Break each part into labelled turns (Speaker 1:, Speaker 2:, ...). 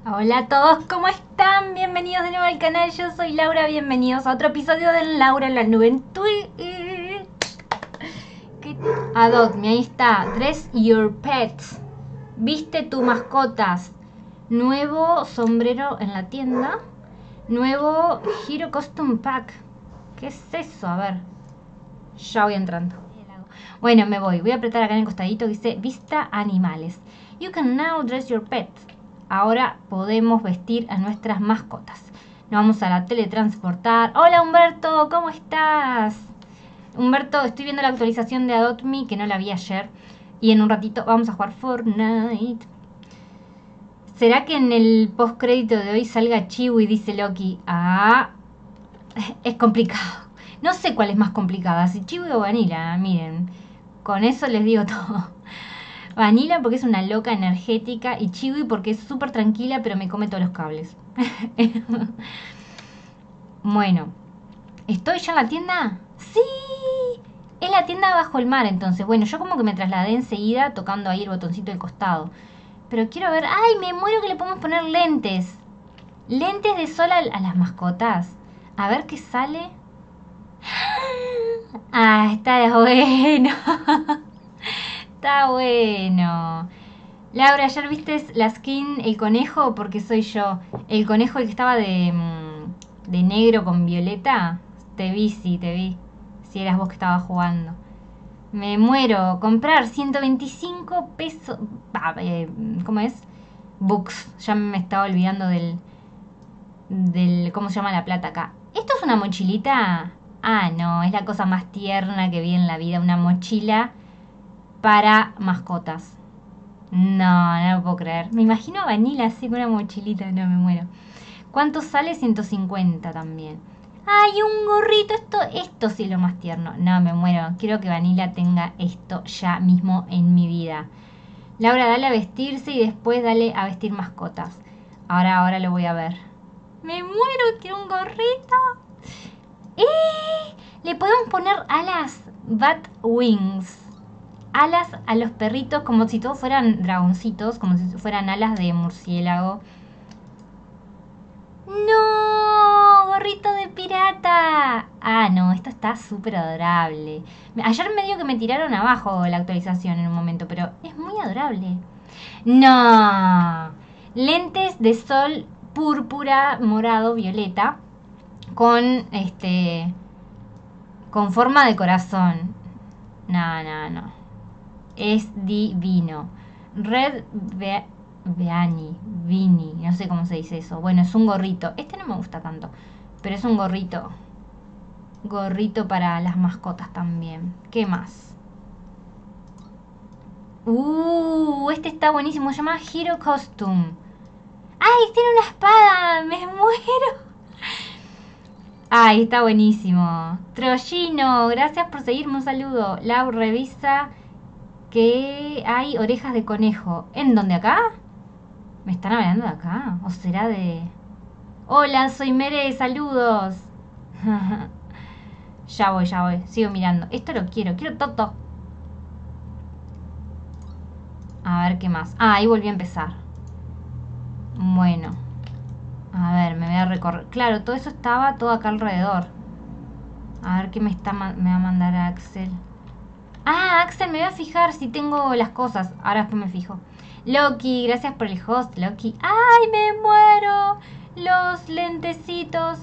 Speaker 1: Hola a todos, ¿cómo están? Bienvenidos de nuevo al canal, yo soy Laura, bienvenidos a otro episodio de Laura en la Nube en Twitch. Adopt Me, ahí está, Dress Your Pets, viste tu mascotas, nuevo sombrero en la tienda, nuevo Hero Costume Pack. ¿Qué es eso? A ver, ya voy entrando. Bueno, voy a apretar acá en el costadito que dice Vista Animales. You can now dress your pets. Ahora podemos vestir a nuestras mascotas. Nos vamos a la teletransportar. Hola Humberto, ¿cómo estás? Humberto, estoy viendo la actualización de Adopt Me, que no la vi ayer. Y en un ratito vamos a jugar Fortnite. ¿Será que en el postcrédito de hoy salga Chiwi, dice Loki? Ah, es complicado. No sé cuál es más complicada, si Chiwi o Vanilla, miren. Con eso les digo todo. Vanilla porque es una loca energética y Chiwi porque es súper tranquila pero me come todos los cables. Bueno, ¿estoy ya en la tienda? ¡Sí! Es la tienda bajo el mar entonces. Bueno, yo como que me trasladé enseguida tocando ahí el botoncito del costado. Pero quiero ver... ¡Ay, me muero que le podemos poner lentes! Lentes de sol a las mascotas. A ver qué sale. ¡Ah, está bueno! Está bueno. Laura, ¿ayer viste la skin El Conejo? Porque soy yo. El conejo el que estaba de negro con violeta. Te vi, sí, te vi. Si eras vos que estabas jugando. Me muero. Comprar 125 pesos. ¿Cómo es? Books. Ya me estaba olvidando del... ¿Cómo se llama la plata acá? ¿Esto es una mochilita? Ah, no. Es la cosa más tierna que vi en la vida. Una mochila para mascotas. No lo puedo creer. Me imagino a Vanilla así con una mochilita. No, me muero. ¿Cuánto sale? 150 también. ¡Ay, un gorrito! Esto sí es lo más tierno. No, me muero. Quiero que Vanilla tenga esto ya mismo en mi vida. Laura, dale a vestirse y después dale a vestir mascotas. Ahora lo voy a ver. Me muero, quiero un gorrito. Le podemos poner alas Bat Wings. Alas a los perritos como si todos fueran dragoncitos, como si fueran alas de murciélago. ¡No! ¡Gorrito de pirata! Ah, no, esto está súper adorable. Ayer medio que me tiraron abajo la actualización en un momento, pero es muy adorable. ¡No! Lentes de sol púrpura, morado, violeta, con con forma de corazón. No. Es divino. Red Vini, no sé cómo se dice eso. Bueno, es un gorrito. Este no me gusta tanto, pero es un gorrito. Gorrito para las mascotas también. ¿Qué más? Este está buenísimo. Se llama Hero Costume. ¡Ay, tiene una espada! ¡Me muero! ¡Ay, está buenísimo! Trollino, gracias por seguirme. Un saludo. Lau, revisa que hay orejas de conejo. ¿En dónde acá? ¿Me están hablando de acá? ¿O será de...? Hola, soy Mere, saludos. Ya voy. Sigo mirando. Esto lo quiero Toto. A ver qué más. Ah, ahí volví a empezar. Bueno. A ver, me voy a recorrer. Claro, todo eso estaba todo acá alrededor. A ver qué me va a mandar Axel. Ah, Axel, me voy a fijar si tengo las cosas. Ahora después me fijo. Loki, gracias por el host, Loki. ¡Ay, me muero! Los lentecitos.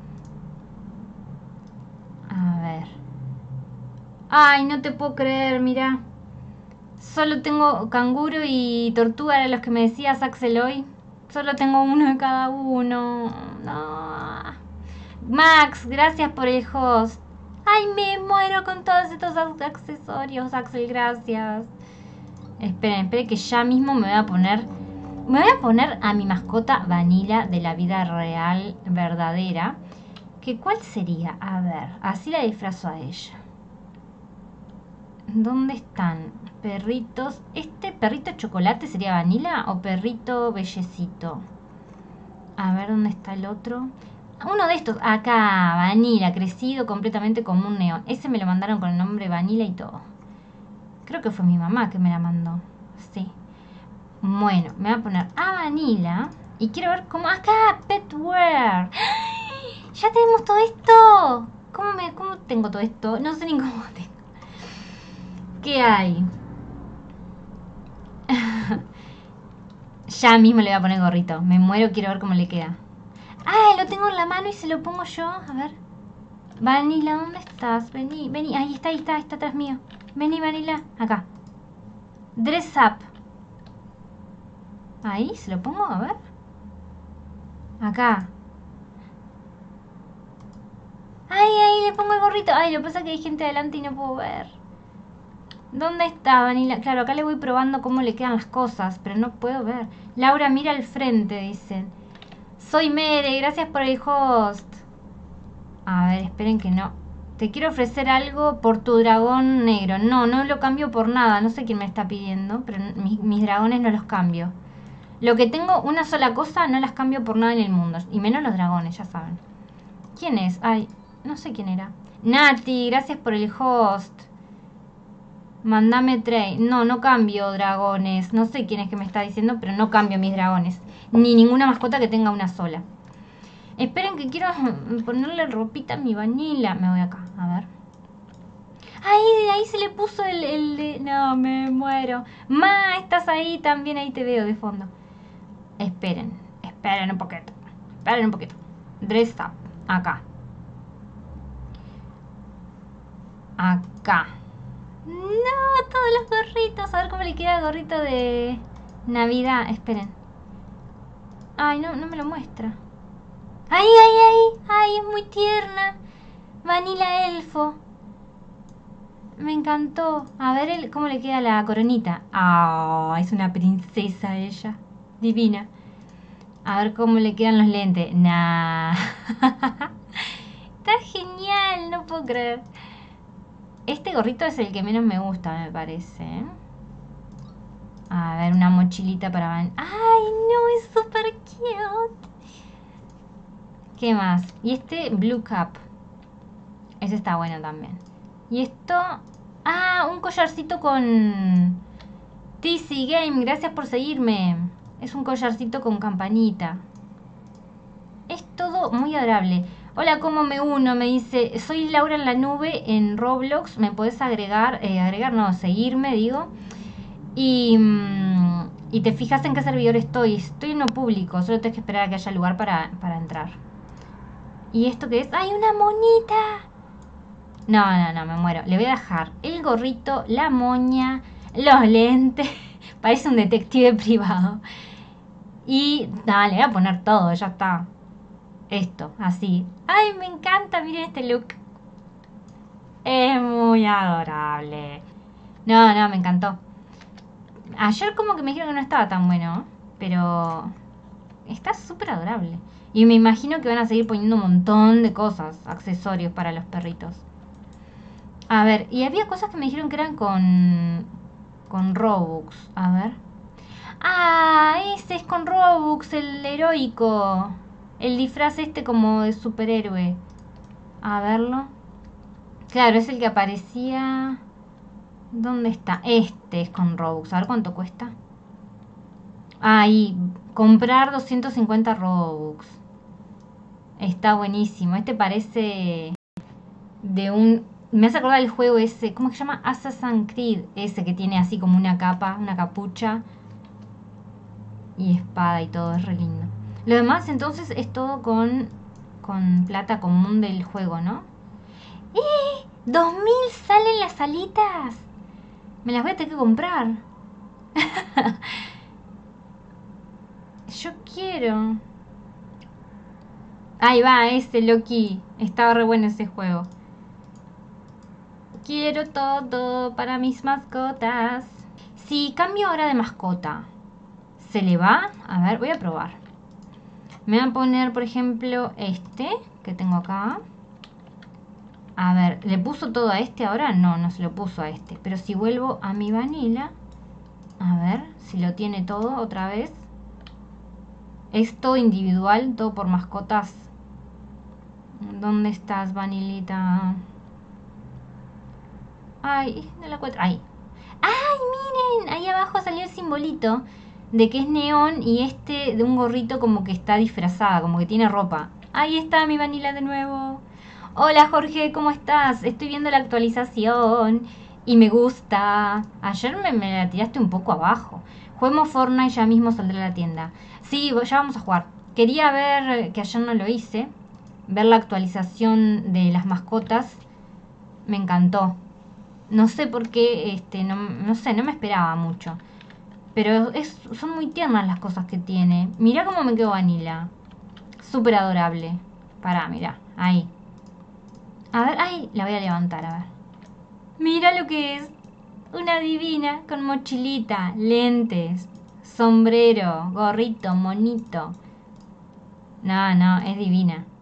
Speaker 1: A ver. Ay, no te puedo creer, mira. Solo tengo canguro y tortuga, era los que me decías, Axel, hoy. Solo tengo uno de cada uno. No. Max, gracias por el host. Ay, me muero con todos estos accesorios, Axel, gracias. Esperen que ya mismo me voy a poner... Me voy a poner a mi mascota Vanilla de la vida real, verdadera. ¿Cuál sería? A ver, así la disfrazo a ella. ¿Dónde están? Perritos. ¿Este perrito chocolate sería Vanilla o perrito bellecito? A ver, ¿dónde está el otro? Uno de estos, acá, Vanilla, crecido completamente como un neón. Ese me lo mandaron con el nombre Vanilla y todo. Creo que fue mi mamá que me la mandó. Sí. Bueno, me voy a poner a Vanilla Y quiero ver cómo... ¡Acá! Petwear. ¡Ya tenemos todo esto! ¿Cómo tengo todo esto? No sé ni cómo tengo. ¿Qué hay? Ya mismo le voy a poner gorrito. Me muero, quiero ver cómo le queda. ¡Ah! Lo tengo en la mano y se lo pongo yo. A ver. Vanilla, ¿dónde estás? Vení, vení. Ahí está atrás mío. Vení, Vanilla. Acá. Dress up. Ahí, se lo pongo, a ver. Acá. Ahí le pongo el gorrito. Ay, lo que pasa es que hay gente adelante y no puedo ver. ¿Dónde está Vanilla? Claro, acá le voy probando cómo le quedan las cosas, pero no puedo ver. Laura, mira al frente, dicen. Soy Mere, gracias por el host. A ver, esperen que no. Te quiero ofrecer algo por tu dragón negro. No, no lo cambio por nada. No sé quién me está pidiendo, pero mis dragones no los cambio. Lo que tengo, una sola cosa, no las cambio por nada en el mundo. Y menos los dragones, ya saben. ¿Quién es? Ay, no sé quién era. Nati, gracias por el host. Mandame trade. No, no cambio dragones. No sé quién es que me está diciendo, pero no cambio mis dragones. Ni ninguna mascota que tenga una sola. Esperen que quiero ponerle ropita a mi Vanilla. Me voy acá, a ver. Ahí se le puso el de... No, me muero. Ma, estás ahí también, ahí te veo de fondo. Esperen un poquito. Esperen un poquito. Dress up, acá. Acá. No, todos los gorritos. A ver cómo le queda el gorrito de Navidad. Esperen. Ay, no me lo muestra. Ay, es muy tierna. Vanilla elfo. Me encantó. A ver cómo le queda la coronita. Ah, es una princesa ella. Divina. A ver cómo le quedan los lentes. Nah. Está genial, no puedo creer. Este gorrito es el que menos me gusta, me parece. A ver, una mochilita para... Ay, no, es súper cute. ¿Qué más? Y este Blue Cap. Ese está bueno también. Y esto... Ah, un collarcito con... TC Game, gracias por seguirme. Es un collarcito con campanita. Es todo muy adorable. Hola, ¿cómo me uno? Me dice, soy Laura en la nube en Roblox. ¿Me podés agregar? Seguirme, digo. Y te fijas en qué servidor estoy. Estoy en no público, solo tengo que esperar a que haya lugar para entrar. ¿Y esto qué es? ¡Ay, una monita! No, me muero. Le voy a dejar el gorrito, la moña, los lentes. Parece un detective privado. Y nada, le voy a poner todo, ya está. Esto, así. ¡Ay, me encanta! Miren este look. Es muy adorable. No, me encantó. Ayer como que me dijeron que no estaba tan bueno, pero está súper adorable. Y me imagino que van a seguir poniendo un montón de cosas, accesorios para los perritos. A ver, y había cosas que me dijeron que eran con Robux. A ver. Ah, ese es con Robux, el heroico. El disfraz este como de superhéroe. A verlo. Claro, es el que aparecía... ¿Dónde está? Este es con Robux. A ver cuánto cuesta. Ahí, comprar 250 Robux. Está buenísimo. Este parece de un... Me hace acordar el juego ese, ¿cómo se llama? Assassin's Creed. Ese que tiene así como una capa, una capucha. Y espada y todo, es re lindo. Lo demás entonces es todo con plata común del juego, ¿no? ¡Eh! 2000 salen las alitas. Me las voy a tener que comprar. Yo quiero. Ahí va, ese Loki. Estaba re bueno ese juego. Quiero todo para mis mascotas. Si cambio ahora de mascota, ¿se le va? A ver, voy a probar. Me voy a poner, por ejemplo, este que tengo acá. A ver, ¿le puso todo a este ahora? No, no se lo puso a este. Pero si vuelvo a mi Vanilla, a ver si lo tiene todo otra vez. Es todo individual, todo por mascotas. ¿Dónde estás, Vanillita? Ay, no la encuentro. Ahí. ¡Ay, miren! Ahí abajo salió el simbolito. de que es neón y este de un gorrito como que está disfrazada, como que tiene ropa. Ahí está mi Vanilla de nuevo. Hola Jorge, ¿cómo estás? Estoy viendo la actualización y me gusta. Ayer me la tiraste un poco abajo. Juguemos Fortnite, ya mismo saldrá a la tienda. Sí, ya vamos a jugar. Quería ver, que ayer no lo hice, ver la actualización de las mascotas. Me encantó. No sé por qué, no sé, no me esperaba mucho. Pero son muy tiernas las cosas que tiene. Mirá cómo me quedó Vanilla. Súper adorable. Pará, mirá, ahí. A ver, ay, la voy a levantar, a ver. Mira lo que es. Una divina con mochilita, lentes, sombrero, gorrito, monito. No, no, es divina.